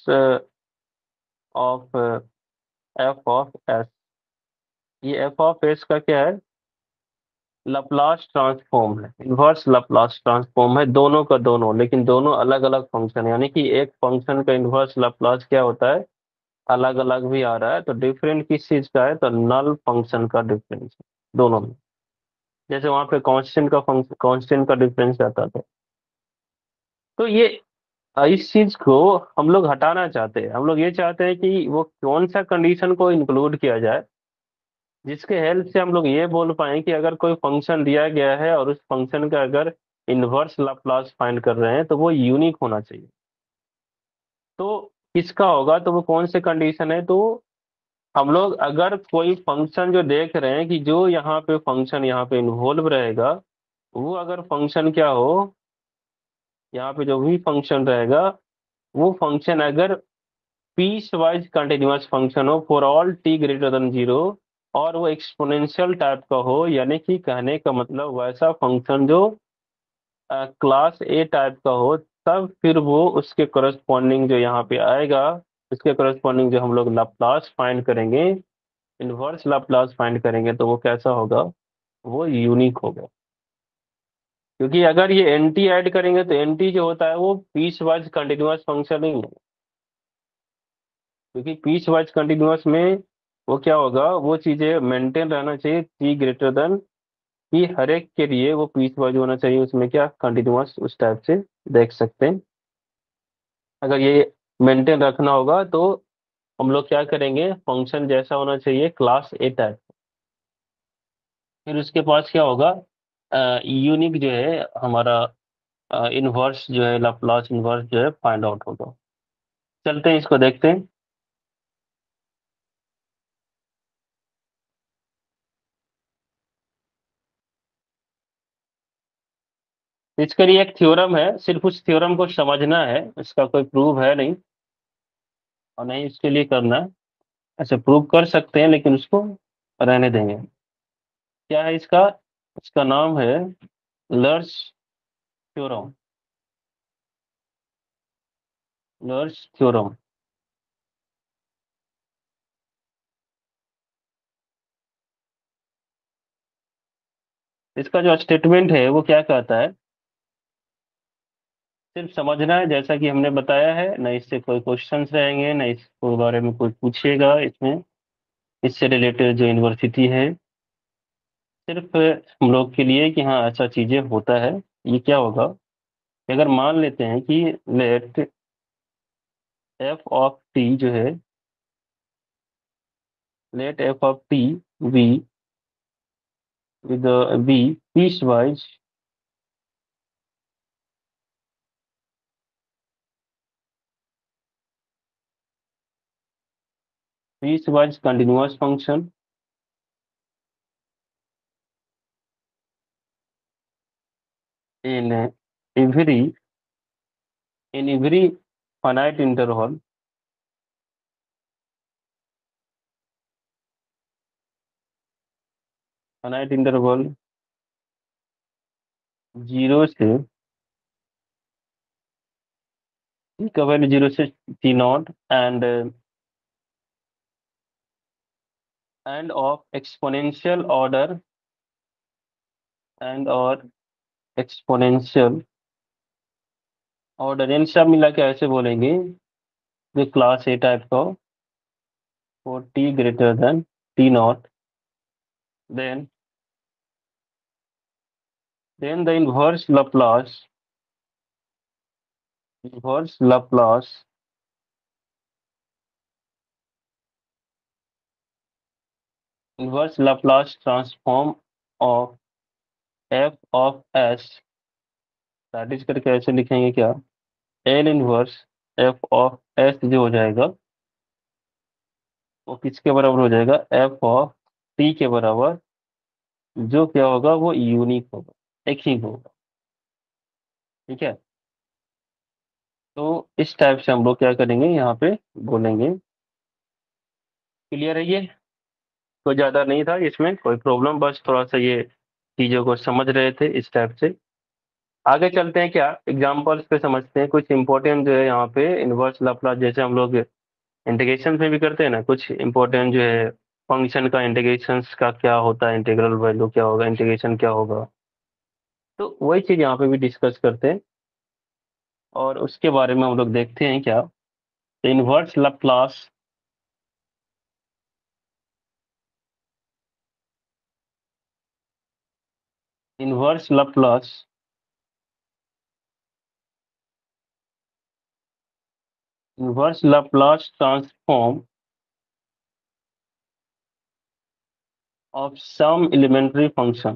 of F of s, ये एफ ऑफ एस का क्या है, लाप्लास ट्रांसफॉर्म है, इनवर्स लाप्लास ट्रांसफॉर्म है, दोनों का दोनों, लेकिन दोनों अलग अलग फंक्शन, यानी कि एक फंक्शन का इनवर्स लाप्लास क्या होता है, अलग अलग भी आ रहा है, तो डिफरेंट किस चीज का है, तो नल फंक्शन का डिफरेंस है दोनों में, जैसे वहां पे कांस्टेंट का फंक्शन, कांस्टेंट का डिफरेंस आता था। तो ये अ, इस चीज को हम लोग हटाना चाहते हैं, हम लोग ये चाहते हैं कि वो कौन सा कंडीशन को इंक्लूड किया जाए जिसके हेल्प से हम लोग ये बोल पाए कि अगर कोई फंक्शन दिया गया है और उस फंक्शन का अगर इनवर्स लाप्लास फाइंड कर रहे हैं तो वो यूनिक होना चाहिए। तो किसका होगा, तो वो कौन से कंडीशन है, तो हम लोग अगर कोई फंक्शन जो देख रहे हैं कि जो यहाँ पे फंक्शन यहाँ पे इन्वॉल्व रहेगा, वो अगर फंक्शन क्या हो, यहाँ पे जो भी फंक्शन रहेगा वो फंक्शन अगर पीस वाइज कंटिन्यूअस फंक्शन हो for all T greater than zero, और वो एक्सपोनेंशियल टाइप का हो, यानी कि कहने का मतलब वैसा फंक्शन जो क्लास ए टाइप का हो, तब फिर वो उसके करस्पॉन्डिंग जो यहाँ पे आएगा, उसके करस्पॉन्डिंग जो हम लोग लाप्लास फाइंड करेंगे, इनवर्स लाप्लास फाइंड करेंगे, तो वो कैसा होगा, वो यूनिक होगा। क्योंकि अगर ये एंटी ऐड करेंगे तो एंटी जो होता है वो पीस वाइज कंटिन्यूअस फंक्शन नहीं है। क्योंकि पीस वाइज कंटिन्यूअस में वो क्या होगा, वो चीजें मेंटेन रहना चाहिए टी ग्रेटर देन, कि हर एक के लिए वो पीस वाइज होना चाहिए, उसमें क्या कंटिन्यूअस उस टाइप से देख सकते हैं। अगर ये मेंटेन रखना होगा तो हम लोग क्या करेंगे, फंक्शन जैसा होना चाहिए क्लास ए टाइप। फिर उसके पास क्या होगा, यूनिक जो है हमारा इनवर्स जो है, लाप्लास इनवर्स जो है फाइंड आउट होगा। चलते हैं इसको देखते हैं। इसके लिए एक थ्योरम है, सिर्फ उस थ्योरम को समझना है, इसका कोई प्रूव है नहीं और नहीं इसके लिए करना है। ऐसे प्रूव कर सकते हैं लेकिन उसको रहने देंगे। क्या है इसका, इसका नाम है लर्स थ्योरम। लर्स थ्योरम। इसका जो स्टेटमेंट है वो क्या कहता है, सिर्फ समझना है जैसा कि हमने बताया है, न इससे कोई क्वेश्चंस रहेंगे, न इसके बारे में कोई पूछेगा इसमें, इससे रिलेटेड जो यूनिवर्सिटी है, सिर्फ हम लोग के लिए कि हाँ ऐसा चीजें होता है। ये क्या होगा कि अगर मान लेते हैं कि लेट एफ ऑफ टी जो है, let f of t be with be piecewise, piecewise continuous function in every in every finite interval, finite interval zero से टी का वैल्यू जीरो से t not and and of exponential order and और exponential order, इन सब मिला के ऐसे बोलेंगे जो क्लास ए टाइप का for t greater than t not, then then the inverse Laplace, inverse Laplace inverse Laplace transform of F of s, that is करके ऐसे लिखेंगे क्या, L inverse F of s जो हो जाएगा वो किसके बराबर हो जाएगा, एफ ऑफ टी के बराबर, जो क्या होगा वो यूनिक होगा, एक ही होगा। ठीक है, तो इस टाइप से हम लोग क्या करेंगे यहाँ पे बोलेंगे। क्लियर है ये, कोई ज्यादा नहीं था इसमें कोई प्रॉब्लम, बस थोड़ा सा ये चीजों को समझ रहे थे इस टाइप से। आगे चलते हैं, क्या एग्जांपल्स पे समझते हैं कुछ इंपॉर्टेंट जो है यहाँ पे इनवर्स लाप्लास, जैसे हम लोग इंटीग्रेशन में भी करते हैं ना, कुछ इंपॉर्टेंट जो है फंक्शन का इंटीग्रेशन का क्या होता है, इंटीग्रल वैल्यू क्या होगा, इंटीग्रेशन क्या होगा, तो वही चीज यहाँ पे भी डिस्कस करते हैं और उसके बारे में हम लोग देखते हैं क्या, inverse Laplace, inverse Laplace inverse Laplace transform of some elementary function,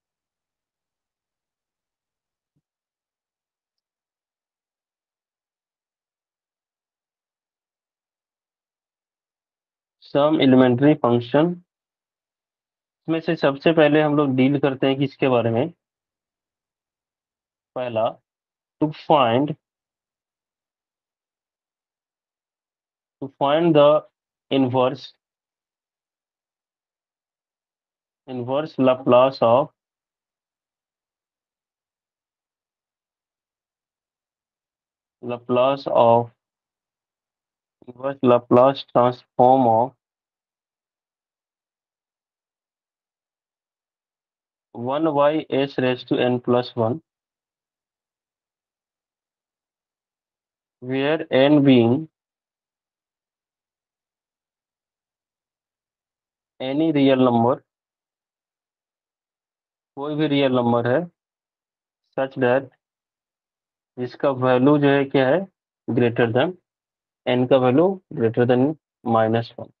some elementary function. इसमें से सबसे पहले हम लोग डील करते हैं किसके बारे में, पहला, to find to find the inverse inverse Laplace of Laplace of inverse Laplace transform of one by h raise to n plus one, where n being any real number, कोई भी रियल नंबर है, such that, जिसका value जो है क्या है, greater than, n का value greater than minus one.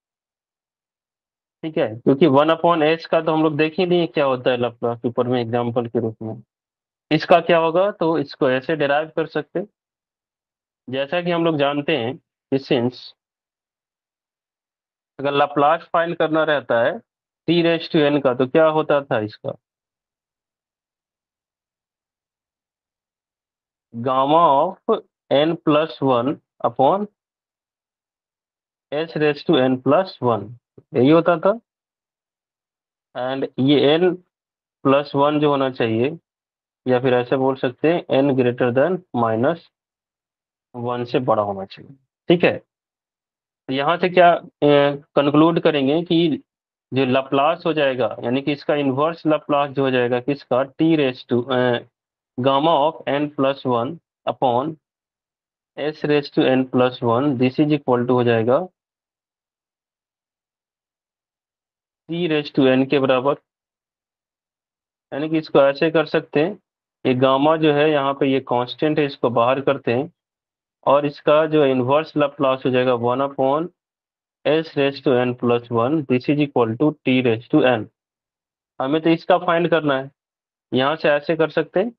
ठीक है, क्योंकि वन अपॉन एच का तो हम लोग देख ही नहीं क्या होता है लाप्लास, ऊपर में एग्जाम्पल के रूप में। इसका क्या होगा, तो इसको ऐसे डिराइव कर सकते हैं, जैसा कि हम लोग जानते हैं कि सिंस अगर लाप्लास फाइंड करना रहता है टी रेस टू एन का, तो क्या होता था इसका, gamma of n plus one upon h raise to n plus one, यही होता था। एंड ये एन प्लस वन जो होना चाहिए, या फिर ऐसे बोल सकते हैं n greater than minus one से बड़ा होना चाहिए। ठीक है, तो यहाँ से क्या कंक्लूड करेंगे कि जो लाप्लास हो जाएगा, यानी कि इसका इन्वर्स लाप्लास जो हो जाएगा किसका, t raise to gamma of n plus one upon s raise to n plus one, this is equal to हो जाएगा टी रेस टू एन के बराबर। यानी कि इसको ऐसे कर सकते हैं, ये गामा जो है यहाँ पे ये कांस्टेंट है, इसको बाहर करते हैं, और इसका जो इन्वर्स लाप्लास हो जाएगा one upon s raise to n plus one, this is equal to t raise to n. हमें तो इसका फाइंड करना है, यहाँ से ऐसे कर सकते हैं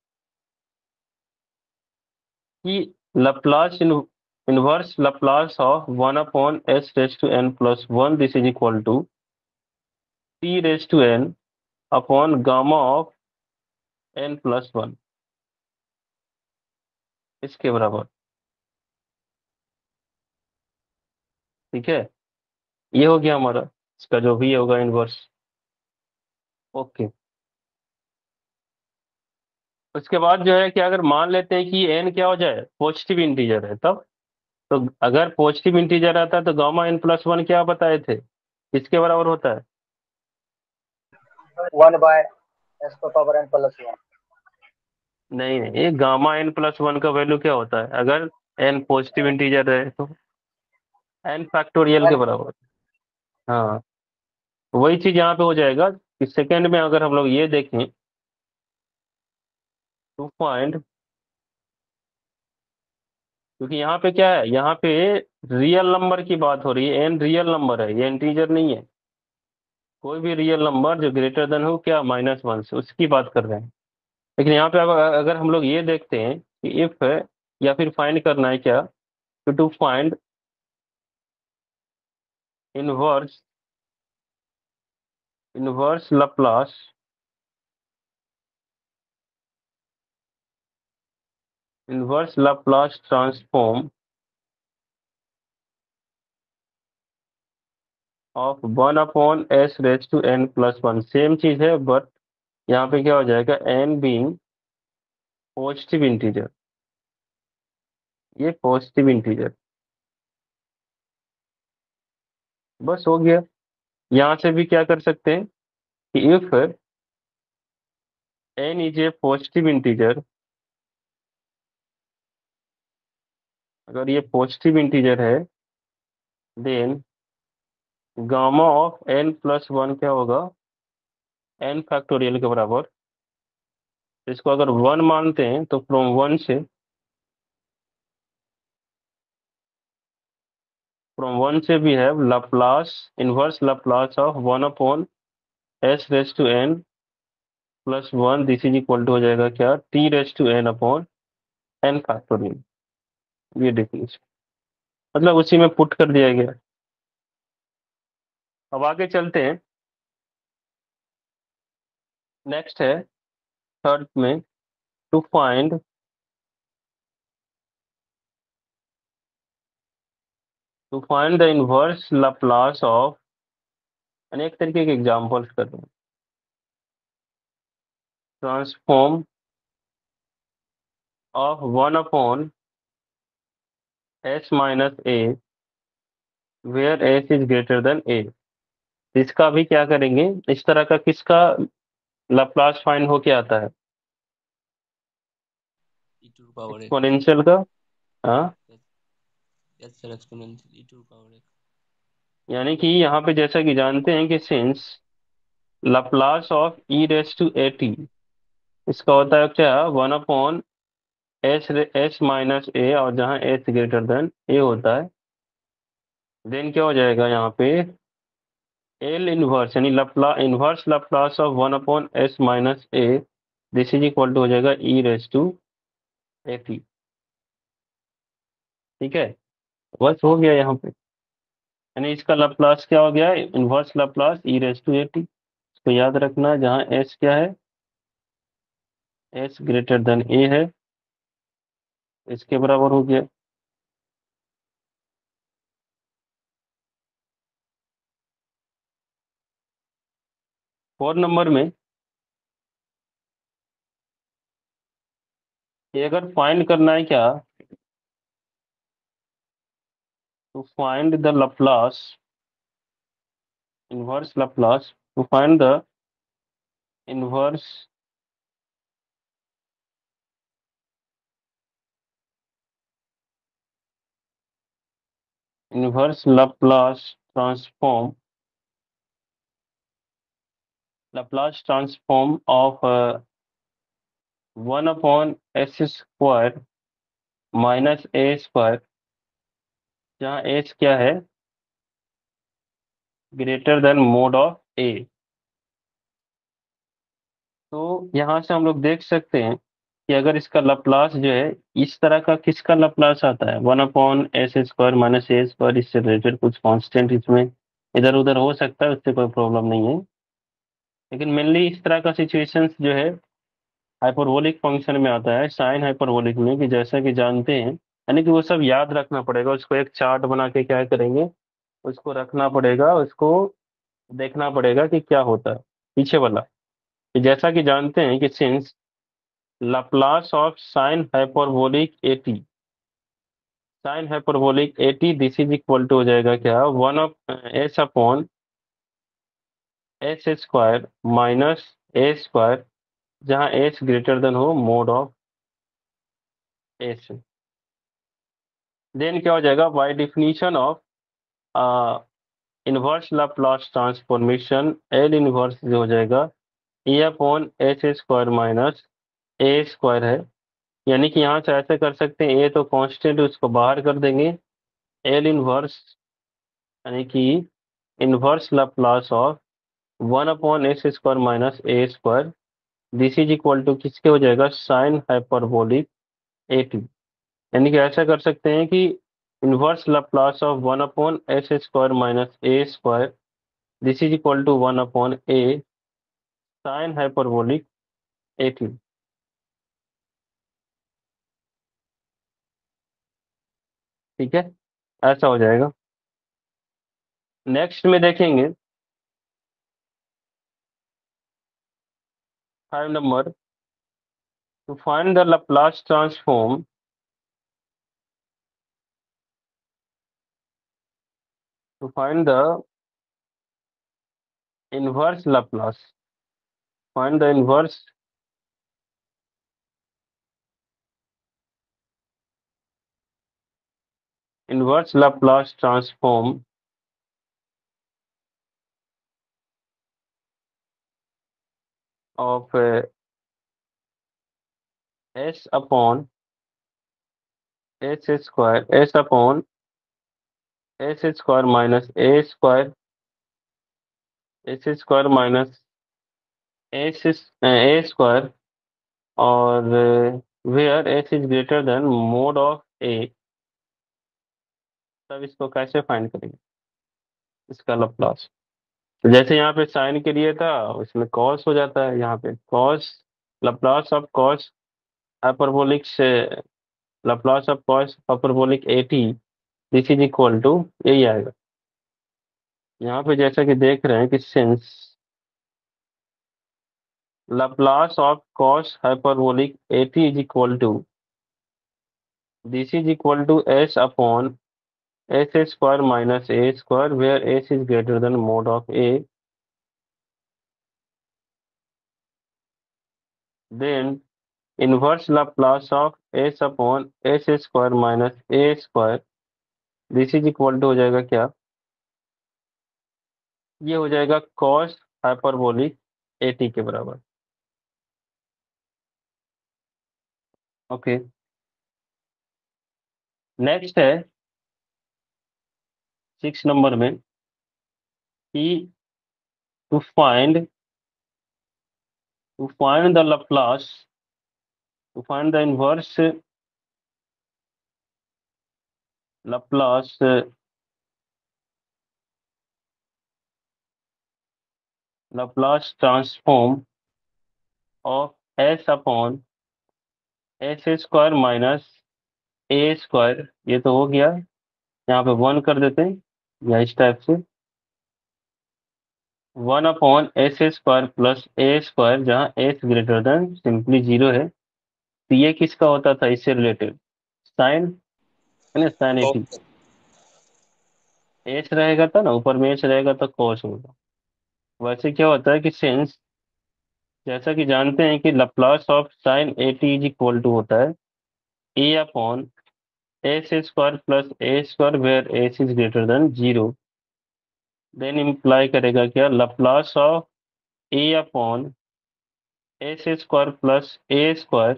कि Laplace in inverse Laplace of one upon s raise to n plus one, this is equal to t raise to n upon gamma of n plus one, इसके बराबर। ठीक है, ये हो गया हमारा, इसका जो भी होगा इनवर्स। ओके, उसके बाद जो है कि अगर मान लेते हैं कि एन क्या हो जाए, पॉजिटिव इंटीजर है, तब तो अगर पॉजिटिव इंटीजर आता है तो गामा एन प्लस वन क्या बताए थे, किसके बराबर होता है, one by s power n plus one. नहीं नहीं, गामा एन प्लस वन का वैल्यू क्या होता है, अगर एन पॉजिटिव इंटीजर है तो एन फैक्टोरियल के एन बराबर। हाँ, वही चीज यहाँ पे हो जाएगा कि सेकंड में अगर हम लोग ये देखें, टू फाइंड, क्योंकि यहाँ पे क्या है, यहाँ पे रियल नंबर की बात हो रही है, एन रियल नंबर है, ये इंटीजर नहीं है। कोई भी रियल नंबर जो ग्रेटर देन हो क्या, माइनस वन से, उसकी बात कर रहे हैं। लेकिन यहाँ पे अब अगर हम लोग ये देखते हैं कि इफ है, या फिर फाइंड करना है क्या, तो to find inverse inverse Laplace inverse Laplace transform of one upon s raise to n plus one, same चीज है, बट यहाँ पे क्या हो जाएगा, एन बीइंग पॉजिटिव इंटीजर, ये पॉजिटिव इंटीजर, बस हो गया। यहाँ से भी क्या कर सकते हैं कि if n is a positive integer, अगर ये पॉजिटिव इंटीजर है, then gamma of n plus one क्या होगा, एन फैक्टोरियल के बराबर। इसको अगर वन मानते हैं तो फ्रॉम वन से फ्रॉम वन से भी है Laplace inverse Laplace of one upon s raise to n plus one, this is equal to हो जाएगा क्या, t raise to n upon n factorial. ये डेफिनेशन मतलब उसी में पुट कर दिया गया। अब आगे चलते हैं, नेक्स्ट है थर्ड में, to find to find the inverse Laplace of, अनेक तरीके के एग्जांपल्स कर रहे हैं, transform of one upon s minus a, where S is greater than a. इसका भी क्या करेंगे, इस तरह का किसका लाप्लास फाइंड हो क्या आता है ई टू पावर एक। एक्सपोनेंशियल का। हाँ, yes sir, exponential e to power एक। यानी कि यहाँ पे जैसा कि जानते हैं कि since Laplace of e raise to A T, इसका होता है क्या, one upon s s minus a, और जहाँ एस ग्रेटर देन ए होता है, देन क्या हो जाएगा यहाँ पे, एल इनवर्स यानी Laplace inverse Laplace of one upon s minus A, this is equal to हो जाएगा e raise to A t. ठीक है, बस हो गया यहाँ पे, यानी इसका लाप्लास क्या हो गया, inverse Laplace e raise to A t. इसको याद रखना, जहाँ एस क्या है, एस ग्रेटर देन ए है, इसके बराबर हो गया। फोर नंबर में ये अगर फाइंड करना है क्या, to find the Laplace inverse Laplace to find the inverse inverse Laplace transform Laplace transform of uh, one upon s square minus a square, जहाँ h क्या है, greater than mod of a। तो यहाँ से हम लोग देख सकते हैं कि अगर इसका लप्लास जो है, इस तरह का किसका लप्लास आता है, one upon S square minus ए स्क्वायर, इससे रिलेटेड कुछ कांस्टेंट इसमें इधर उधर हो सकता है, उससे कोई प्रॉब्लम नहीं है। लेकिन मेनली इस तरह का सिचुएशंस जो है हाइपरबोलिक फंक्शन में आता है, साइन हाइपरबोलिक में, कि जैसा कि जानते हैं, यानी कि वो सब याद रखना पड़ेगा, उसको एक चार्ट बना के क्या करेंगे, उसको रखना पड़ेगा, उसको देखना पड़ेगा कि क्या होता है पीछे वाला। कि जैसा कि जानते हैं कि since Laplace of sine hyperbolic a t, sine hyperbolic eighty this is equal to हो जाएगा क्या, one of S upon S square minus A square, जहाँ एस ग्रेटर देन हो मोड ऑफ एस। देन क्या हो जाएगा, by definition of inverse Laplace transformation, L inverse जो हो जाएगा a upon S square minus A square है। यानी कि यहाँ से ऐसे कर सकते हैं, ए तो कांस्टेंट, उसको बाहर कर देंगे, एल इनवर्स यानी कि inverse Laplace of one upon S square minus A square, this is equal to किसके हो जाएगा, साइन हाइपरबोलिक एटी। यानी कि ऐसा कर सकते हैं कि inverse Laplace of one upon S square minus A square, this is equal to one upon A sine hyperbolic AT. ठीक है, ऐसा हो जाएगा। नेक्स्ट में देखेंगे five number, to find the Laplace transform to find the inverse Laplace, find the inverse inverse Laplace transform of S upon S square, S upon S square minus A square, S square minus S A square, और where S is greater than mod of A. तब इसको कैसे find करेंगे, इसका Laplace. तो जैसे यहाँ पे साइन के लिए था, इसमें कॉस हो जाता है, यहाँ पे cos, Laplace of cos hyperbolic से, Laplace of cos hyperbolic eighty, this is equal to, यही आएगा। यहाँ पे जैसा कि देख रहे हैं कि since Laplace of cos hyperbolic AT is equal to, this is equal to S upon S square minus A square, where S is greater than mod of A. Then inverse Laplace of S upon S square minus A square, this is equal to हो जाएगा क्या, ये हो जाएगा cos hyperbolic ए T के बराबर। Okay, next है six number में कि to find to find the Laplace to find the inverse Laplace Laplace transform of S upon S square minus A square, ये तो हो गया, यहाँ पे वन कर देते हैं या इस टाइप से, one upon S square plus A square, जहाँ S greater than simply zero है, तो ये किसका होता था इससे रिलेटेड, साइन है ना, साइन एटी, एस रहेगा था ना ऊपर में, एस रहेगा तो कॉस होगा। वैसे क्या होता है कि सिंस, जैसा कि जानते हैं कि Laplace of sine AT is equal to होता है A upon S square plus A square where S is greater than zero, then imply करेगा क्या, Laplace of A upon S square plus A square,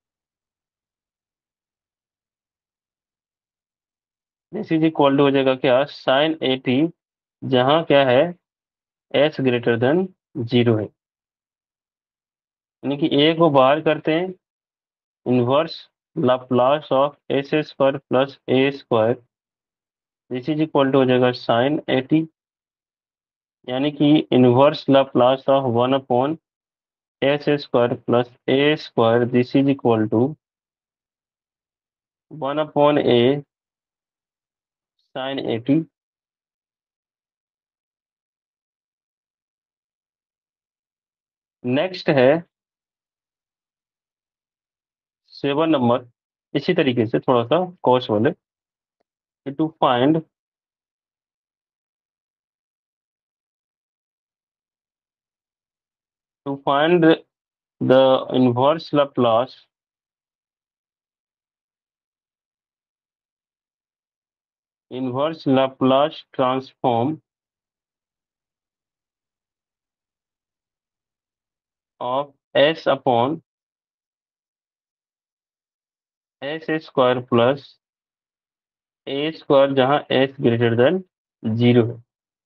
this is equal to हो जाएगा क्या, sign eighty, जहाँ क्या है एस ग्रेटर देन जीरो है, यानी कि ए को बाहर करते हैं, inverse Laplace of S square plus A square, this is equal to हो जाएगा साइन एटी, यानी कि inverse Laplace of one upon S square plus A square, this is equal to one upon A sine AT. Next है seven number, इसी तरीके से थोड़ा सा कॉस वाले, to find to find the inverse Laplace inverse Laplace transform of S upon S square plus A square, जहाँ S greater than zero है।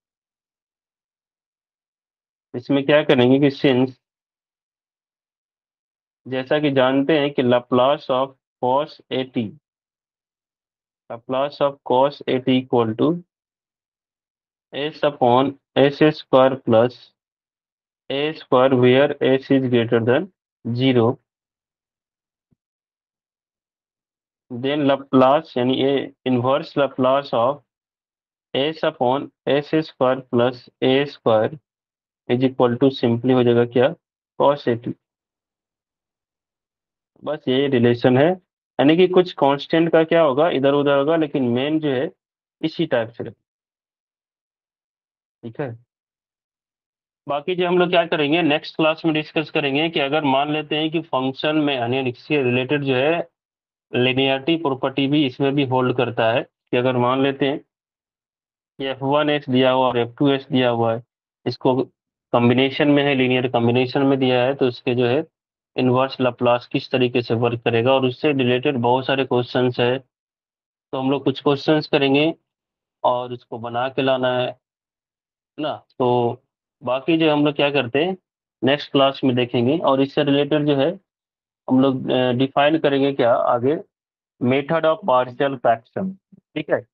इसमें क्या करेंगे कि सिंस, जैसा कि जानते हैं कि Laplace of cos AT Laplace of cos AT equal to S upon S square plus A square where S is greater than zero, then Laplace यानी A inverse Laplace of S upon S square plus A square is equal to simply हो जाएगा क्या, cos eighty. बस ये relation है, यानी कि कुछ कांस्टेंट का क्या होगा इधर उधर होगा, लेकिन मेन जो है इसी टाइप से रहेगा। ठीक है, बाकी जो हम लोग क्या करेंगे नेक्स्ट क्लास में डिस्कस करेंगे कि अगर मान लेते हैं कि फंक्शन में यानी इससे रिलेटेड जो है लिनियरिटी प्रॉपर्टी भी इसमें भी होल्ड करता है, कि अगर मान लेते हैं कि एफ वन एस दिया हुआ और एफ टू एस दिया हुआ है, इसको कॉम्बिनेशन में है, लीनियर कॉम्बिनेशन में दिया है, तो इसके जो है इनवर्स लाप्लास किस तरीके से वर्क करेगा, और उससे रिलेटेड बहुत सारे क्वेश्चंस है, तो हम लोग कुछ क्वेश्चंस करेंगे और उसको बना के लाना है ना। तो बाकी जो हम लोग क्या करते हैं नेक्स्ट क्लास में देखेंगे, और इससे रिलेटेड जो है हम लोग डिफाइन करेंगे क्या आगे, मेथड ऑफ पार्शियल फ्रैक्शन। ठीक है।